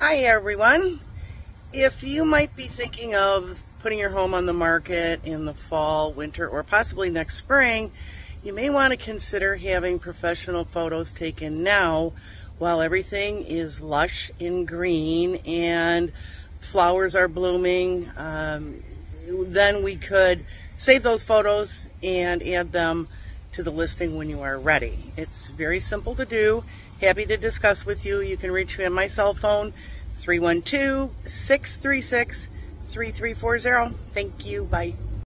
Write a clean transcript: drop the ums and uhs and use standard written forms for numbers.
Hi everyone. If you might be thinking of putting your home on the market in the fall, winter, or possibly next spring, you may want to consider having professional photos taken now while everything is lush in green and flowers are blooming. Then we could save those photos and add them to the listing when you are ready. It's very simple to do. Happy to discuss with you. You can reach me on my cell phone, 312-636-3340. Thank you. Bye.